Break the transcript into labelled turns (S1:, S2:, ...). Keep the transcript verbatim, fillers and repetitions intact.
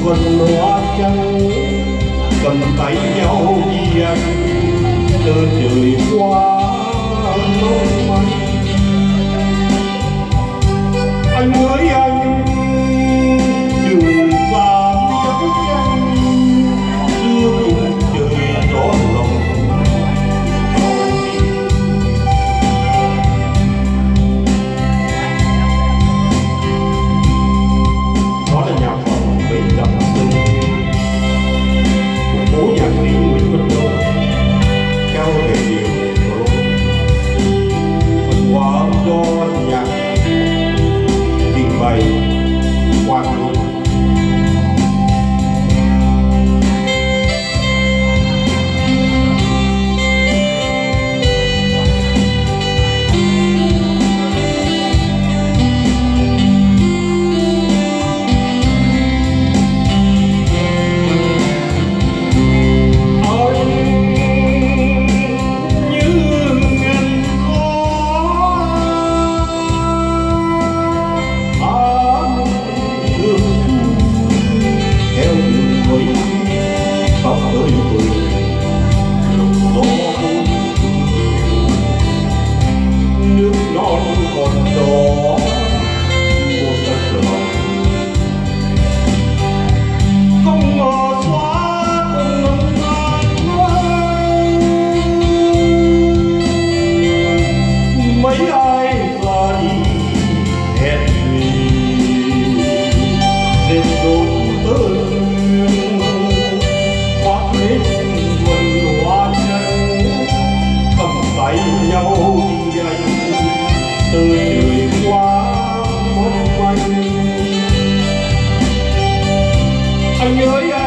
S1: vần hoa trắng cầm tay nhau đi anh từ trời qua mong manh. Anh ơi anh đường xa vắng tranh xưa cùng trời gió lòng. Đó là nhạc phẩm Bến Đầm Sưng của cố nhạc sĩ Nguyễn Văn Đô, cao thể điệu phần hòa do nhạc trình bày Quang Luân. Nước non còn đó một đất lòng không ngờ xóa cùng ngân ngàn mấy ai ra đi hẹn thuyền dệt đôi tơ khoác hết vườn hoa trắng cầm tay nhau đi anh từ trời qua mong manh. Anh ơi